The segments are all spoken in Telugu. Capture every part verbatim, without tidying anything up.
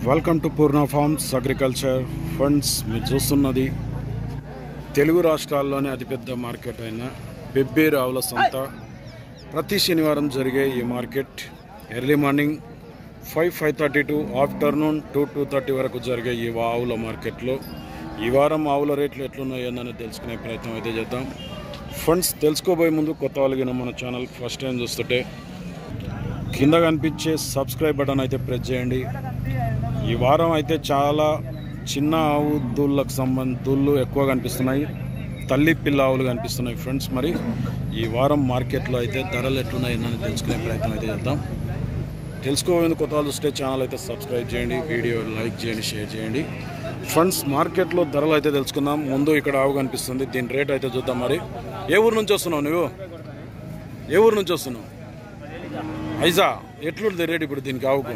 Welcome to Purna farms agriculture friends. మీరు చూస్తున్నది తెలుగు రాష్ట్రాల్లోనే అతిపెద్ద మార్కెట్ అయిన పెబ్బేరు ఆవుల సంత. ప్రతి శనివారం జరిగే ఈ market early morning five five thirty to afternoon two two thirty వరకు జరిగే ఈ ఆవుల మార్కెట్లో ఈ వారం ఆవుల రేట్లు ఎట్లున్నాయని తెలుసుకునే ప్రయత్నం అయితే చేద్దాం. ఫండ్స్ తెలుసుకోబోయే ముందు కొత్త వాళ్ళగిన మన ఛానల్ ఫస్ట్ టైం చూస్తుంటే కింద కనిపించే సబ్స్క్రైబ్ బటన్ అయితే ప్రెస్ చేయండి. ఈ వారం అయితే చాలా చిన్న ఆవు దూళ్ళకు సంబంధ దూళ్ళు ఎక్కువ కనిపిస్తున్నాయి, తల్లి పిల్ల ఆవులు కనిపిస్తున్నాయి ఫ్రెండ్స్. మరి ఈ వారం మార్కెట్లో అయితే ధరలు ఎట్లున్నాయని తెలుసుకునే ప్రయత్నం అయితే చేద్దాం. తెలుసుకోబోయేందుకు కొత్త వాళ్ళు చూస్తే ఛానల్ అయితే సబ్స్క్రైబ్ చేయండి, వీడియో లైక్ చేయండి, షేర్ చేయండి ఫ్రెండ్స్. మార్కెట్లో ధరలు అయితే తెలుసుకుందాం. ముందు ఇక్కడ ఆవు కనిపిస్తుంది, దీని రేట్ అయితే చూద్దాం. మరి ఏ ఊరు నుంచి వస్తున్నావు నువ్వు? ఏ ఊరు నుంచి వస్తున్నావు? ఐజా. ఎట్లుంటుంది రేట్ ఇప్పుడు దీనికి ఆవుకు?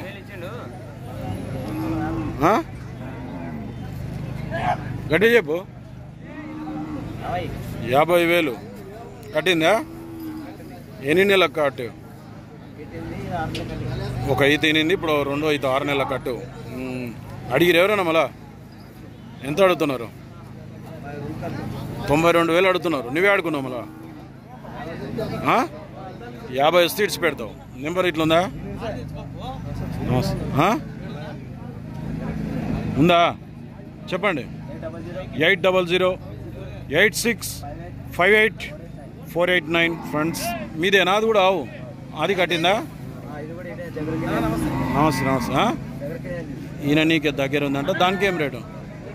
గట్టి చెప్పు. యాభై వేలు కట్టిందా? ఎన్ని నెలల కట్టు? ఒక ఐదు తినింది, ఇప్పుడు రెండు ఐదు ఆరు నెలల కట్టు. అడిగిరు ఎవరైనా మళ్ళా? ఎంత అడుగుతున్నారు? తొంభై రెండు వేలు అడుగుతున్నారు. నువ్వే అడుగున్నావు మళ్ళా? యాభై వస్తే ఇడ్చి పెడతావు. నెంబర్ ఇట్లుందా? ఉందా? చెప్పండి. Eight double zero eight six five eight four eight nine friends. మీదేనా? అది కూడా ఆవు అది కట్టిందా? నమస్తే నమస్తే. ఈయన నీకే దగ్గర ఉందంట. దానికి ఏం రేటు?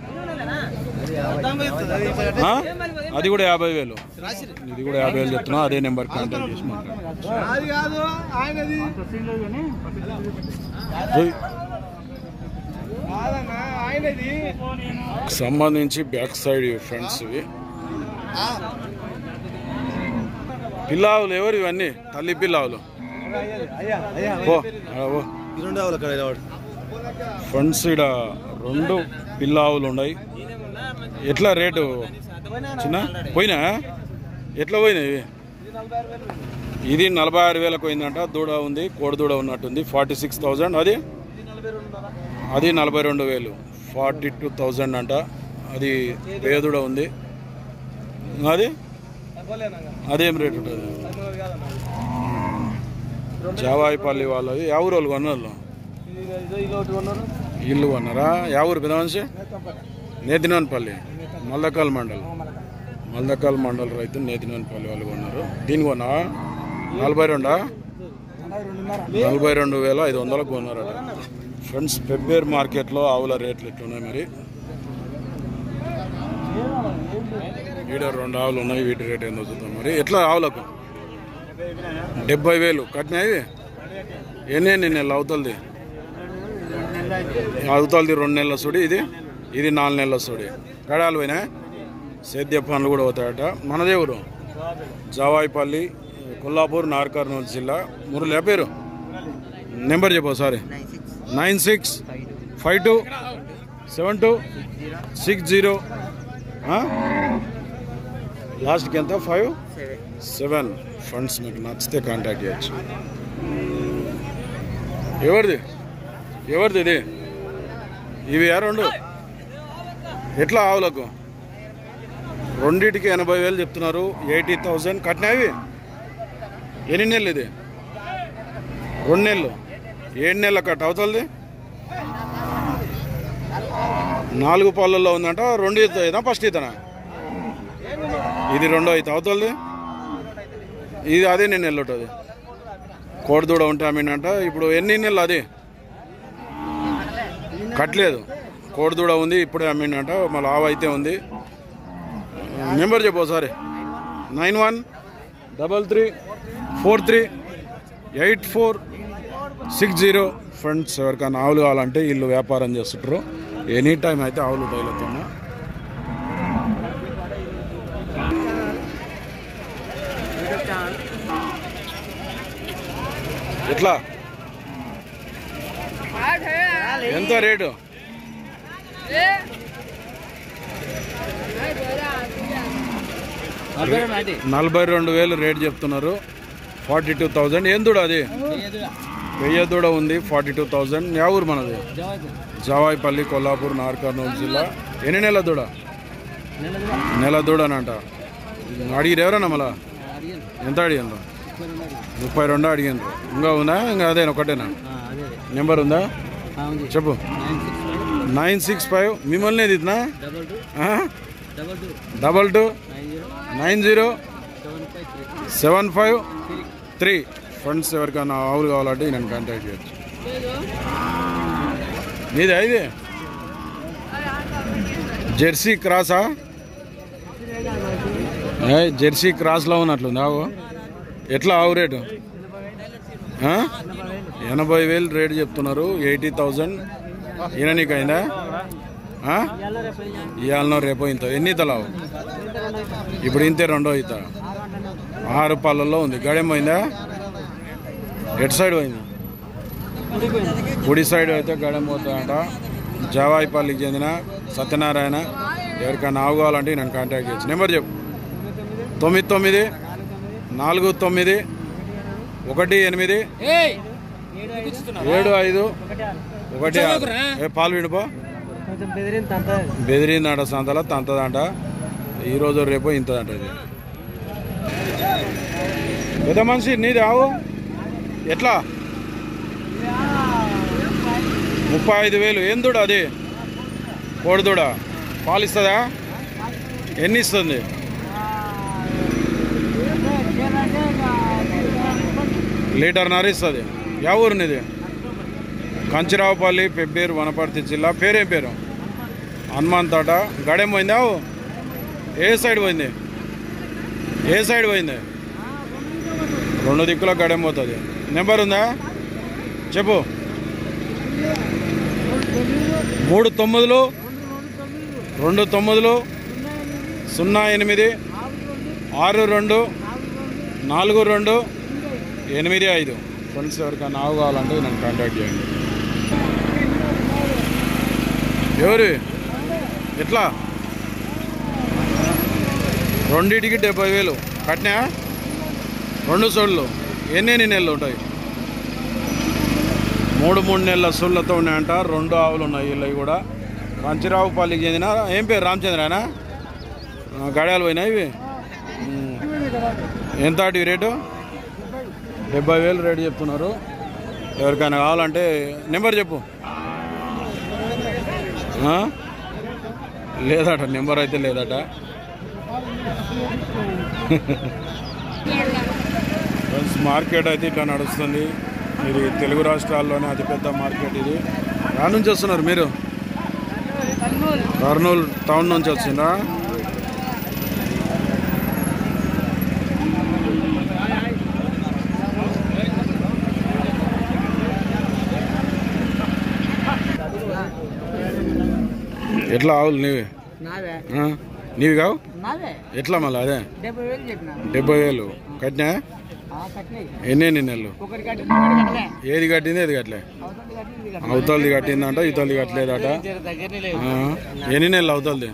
అది కూడా యాభై వేలు. ఇది కూడా యాభై వేలు చెప్తున్నా. అదే నెంబర్ కాంటాక్ట్ చేసి మాట్లాడు. సంబంధించి బ్యాక్ సైడ్ ఫ్రెండ్స్ ఇవి పిల్లావులు. ఎవరు ఇవన్నీ? తల్లి పిల్లావులు. ఫ్రెండ్స్ ఇక్కడ రెండు పిల్లావులు ఉన్నాయి. ఎట్లా రేటు చిన్న పోయినా? ఎట్లా పోయినాయి? ఇది నలభై ఆరు వేలకు పోయిందంట. దూడ ఉంది, కోడి దూడ ఉన్నట్టుంది. Forty six thousand. అది అది నలభై రెండు వేలు ఫార్టీ టూ థౌజండ్ అంట. అది పేదూడ ఉంది. అది అదేం రేట్ ఉంటుంది? జావాయిపల్లి వాళ్ళది. యా ఊరు వాళ్ళు కొన్నారు? ఇల్లు కొన్నారా? యా ఊరు? పెద్ద మనిషి నేతినాన్పల్లి, మల్దకాల్ మండల్. మల్దకాల్ మండల్ రైతు నేతినాన్పల్లి వాళ్ళు కొన్నారు. దీని కొన్నా నలభై రెండా నలభై రెండు వేల ఐదు వందలకు కొన్నారట ఫ్రెండ్స్. పెబ్బేరు మార్కెట్లో ఆవుల రేట్లు ఎట్లున్నాయి మరి? ఈడ రెండు ఆవులు ఉన్నాయి, వీటి రేట్ ఏందో చూద్దాం. మరి ఎట్లా ఆవులకు? డెబ్బై వేలు కట్టినాయి. ఎన్ని ఎన్ని నెలలు అవుతుంది? అవుతుంది రెండు నెలల సుడి. ఇది ఇది నాలుగు నెలల సుడి. గడాలు పోయినా సేద్య పనులు కూడా అవుతాయట. మనదే ఊరు జావాయిపల్లి, కొల్లాపూర్, నార్ కర్నూలు జిల్లా. మురళి పేరు? నెంబర్ చెప్పు sorry. Nine six five two seven two six zero లాస్ట్కి ఎంత? Five seven friends. మీకు నచ్చితే కాంటాక్ట్ చేయొచ్చు. ఎవరిది ఎవరిది ఇది? ఇవి రెండు ఎట్లా ఆవులకు? రెండింటికి ఎనభై వేలు చెప్తున్నారు. ఎయిటీ థౌజండ్ కట్టినవి. ఎన్ని నెలలు ఇది? రెండు నెలలు. ఏడు నెలల కట్ అవుతుంది. నాలుగు పళ్ళల్లో ఉందంట. రెండు ఇతనా ఫస్ట్ ఇతనా? ఇది రెండో అయితే అవుతుంది. ఇది అదే నేను నెలలు ఉంటుంది. కోడి దూడ ఉంటే అమ్మిండంట. ఇప్పుడు ఎన్ని నెలలు? అది కట్టలేదు. కోడి దూడ ఉంది, ఇప్పుడే అమ్మిండంట. మళ్ళీ ఆవు అయితే ఉంది. నెంబర్ చెప్పు ఒకసారి. Nine one double three four three eight four six zero friends. ఎవరికైనా ఆవులు కావాలంటే వీళ్ళు వ్యాపారం చేస్తుంటారు. ఎనీ టైం అయితే ఆవులు తగులుతున్నా. ఎట్లా ఎంత రేటు? నలభై రెండు వేలు రేట్ చెప్తున్నారు. Forty two thousand. ఏం దూడ అది? పెయ్య దూడ ఉంది ఫార్టీ టూ థౌజండ్ యా ఊరు మనది జవాయిపల్లి కొల్లాపూర్ నార్ కర్నూలు జిల్లా ఎన్ని నెలల దూడ నెల దూడనంట అడిగిరు ఎవరన్నా మళ్ళా ఎంత అడిగినారు ముప్పై రెండు అడిగినారు ఇంకా ఉందా ఇంకా అదే ఒకటేనా నెంబర్ ఉందా చెప్పు నైన్ సిక్స్ ఫైవ్ మిమ్మల్ని ఇదినా double two nine zero seven five three friends ఎవరికైనా ఆవులు కావాలంటే నేను కాంటాక్ట్ చేయొచ్చు. నీది ఇది జెర్సీ క్రాసా జెర్సీ క్రాస్లో ఉన్నట్లుంది ఆవు ఎట్లా ఆవు రేటు ఎనభై వేలు రేటు చెప్తున్నారు ఎయిటీ థౌజండ్ ఈయన నీకు అయిందా ఇవాళనో రేపో ఇంత ఎన్ని ఇతలావు ఇప్పుడు ఇంతే రెండో ఇత ఆరు పాలల్లో ఉంది గడెం పోయిందా ఎటు సైడ్ పోయింది కుడి సైడ్ అయితే గడెం పోతుందంట జవాయిపల్లికి చెందిన సత్యనారాయణ ఎవరికైనా ఆవు కావాలంటే నేను కాంటాక్ట్ చేయొచ్చు. నెంబర్ చెప్పు తొమ్మిది తొమ్మిది నాలుగు తొమ్మిది ఒకటి ఎనిమిది ఏడు ఐదు ఒకటి ఏ పాలు విడిపో బెదిరిందంట సంతలో తంతదంట ఈరోజు రేపు ఇంతదంట. ఇది పెద్ద మనిషి నీది ఆవు ఎట్లా ముప్పై ఐదు వేలు ఏం దూడ అది కోడిదూడ పాలు ఇస్తుందా ఎన్ని ఇస్తుంది లీటర్ నర ఇస్తుంది యా ఊరినిది కంచిరావుపల్లి పెబ్బేరు వనపర్తి జిల్లా పేరేం పేరు హనుమాన్ తోట గడెం పోయిందా ఏ సైడ్ పోయింది ఏ సైడ్ పోయింది రెండు దిక్కుల గడెం పోతుంది. నెంబర్ ఉందా చెప్పు మూడు తొమ్మిదిలు రెండు తొమ్మిదిలు సున్నా ఎనిమిది ఆరు రెండు నాలుగు రెండు ఎనిమిది ఐదు ఫ్రెండ్స్ ఎవరికైనా ఆవు కావాలంటే నన్ను కాంటాక్ట్ చేయండి. ఎవరు ఎట్లా రెండింటికి డెబ్బై వేలు కట్నా రెండు సోళ్ళు ఎన్ని ఎన్ని నెలలు ఉంటాయి మూడు మూడు నెలల సోళ్ళతో ఉన్నాయంట. రెండు ఆవులు ఉన్నాయి వీళ్ళవి కూడా కంచిరావుపల్లికి చెందిన ఏం పేరు రామచంద్రనా గడియాలు పోయినాయి ఇవి ఎంత అటు రేటు డెబ్బై వేలు రేటు చెప్తున్నారు. ఎవరికైనా కావాలంటే నెంబర్ చెప్పు లేదట నెంబర్ అయితే లేదట. మార్కెట్ అయితే ఇట్లా నడుస్తుంది. ఇది తెలుగు రాష్ట్రాల్లోనే అతిపెద్ద మార్కెట్. ఇది ఎక్కడి నుంచి వస్తున్నారు మీరు కర్నూలు టౌన్ నుంచి వచ్చిందా ఎట్లా ఆవులు నీవే నీవి కావు ఎట్లా మళ్ళీ అదే డెబ్బై వేలు కట్టినా ఎన్ని ఎన్ని నెలలు ఏది కట్టింది ఏది కట్టలే అవతలది కట్టిందంట ఇతలది కట్టలేదట. ఎన్ని నెలలు అవతలది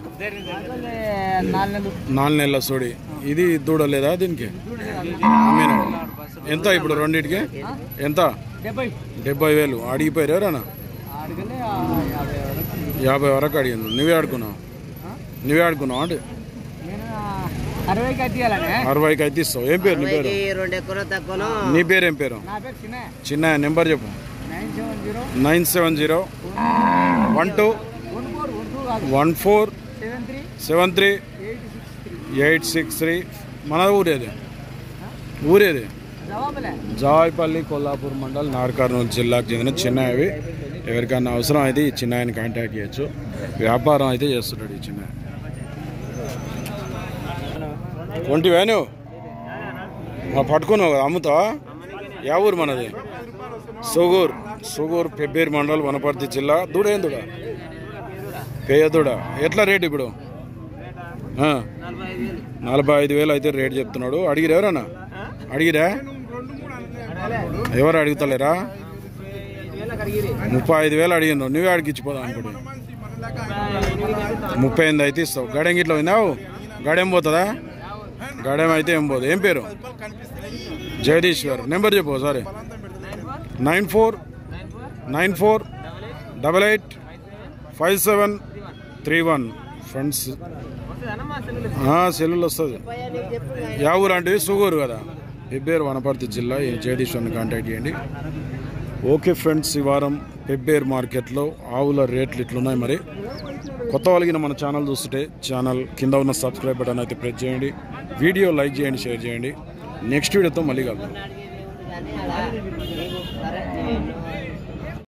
నాలుగు నెలల సోడి ఇది దూడలేదా దీనికి మీను ఎంత ఇప్పుడు రెండింటికి ఎంత డెబ్బై వేలు అడిగిపోయారు ఎవరన్నా యాభై వరకు అడిగింది. నువ్వే ఆడుకున్నావు నువ్వే ఆడుకున్నావు అంటే అరవైకి అయితే ఇస్తావు. ఏం పేరు నీ పేరు నీ పేరు ఏం పేరు చిన్న నెంబర్ చెప్పు nine seven zero one two one four seven three eight six three. మన ఊరేది ఊరేది జవాయిపల్లి కొల్లాపూర్ మండల్ నార్ కర్నూలు జిల్లాకు చెందిన చిన్నవి. ఎవరికైనా అవసరం అయితే ఈ చిన్నాయని కాంటాక్ట్ చేయొచ్చు. వ్యాపారం అయితే చేస్తుంటాడు ఈ చిన్న. కొంటివా నువ్వు పట్టుకున్నావు కదా అమ్ముతావా యా ఊరు మనది సుగూర్ సుగూర్ పెబ్బేరు మండల్ వనపర్తి జిల్లా. దూడ ఏం దూడ పేయ దూడ ఎట్లా రేటు ఇప్పుడు నలభై ఐదు వేలు అయితే రేటు చెప్తున్నాడు. అడిగిరా ఎవరన్నా అడిగిరా ఎవరు అడుగుతలేరా ముప్పై ఐదు వేలు అడిగినావు నువ్వే అడిగి ఇచ్చిపోదా అనుకోండి. ముప్పై ఎనిమిది అయితే ఇస్తావు. గడెం గిట్ల పోయినావు గడెం పోతుందా గడెం అయితే ఏం పోదు. ఏం పేరు జగదీశ్వర్ నెంబర్ చెప్పు సరే nine four nine four double eight five seven three one friends. సెల్లులు వస్తుంది. యా ఊరు అంటే సుగూరు కదా, పెబ్బేరు వనపర్తి జిల్లా. ఈ జగదీశ్వర్ని కాంటాక్ట్ చేయండి. ఓకే ఫ్రెండ్స్, ఈ వారం పెబ్బేరు మార్కెట్లో ఆవుల రేట్లు ఇట్లున్నాయి. మరి కొత్త వాళ్ళకి మన ఛానల్ చూస్తుంటే ఛానల్ కింద ఉన్న సబ్స్క్రైబ్ బటన్ అయితే ప్రెస్ చేయండి. వీడియో లైక్ చేయండి, షేర్ చేయండి. నెక్స్ట్ వీడియోతో మళ్ళీ కలుద్దాం.